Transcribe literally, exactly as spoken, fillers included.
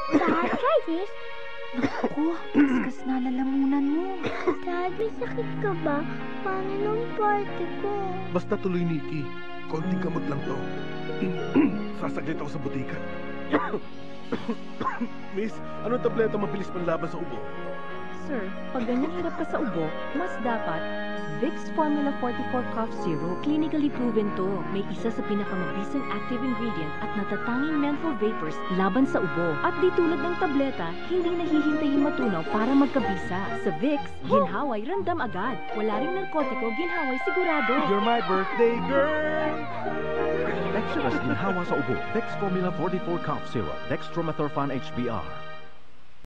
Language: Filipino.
Arthritis? Naku, kaskas na lalamunan mo. Dad, may sakit ka ba? Paano nung party ko? Basta tuloy, Nikki. Konting gamot lang to. Sasaglit ako sa butika. Miss, anong tableta mabilis panlaban sa ubo? Sir, pag ganyan hirap ka sa ubo, mas dapat Vicks Formula forty-four Cough Syrup. Clinically proven to. May isa sa pinakamabisang active ingredient at natatanging menthol vapors laban sa ubo. At di tulad ng tableta, hindi nahihintaying matunaw para magkabisa. Sa Vicks, ginhaway, randam agad. Wala ring narkotiko, ginhaway sigurado. You're my birthday girl! Extras ginhawa sa ubo. Vicks Formula forty-four Cough Syrup. Dextromethorphan H B R.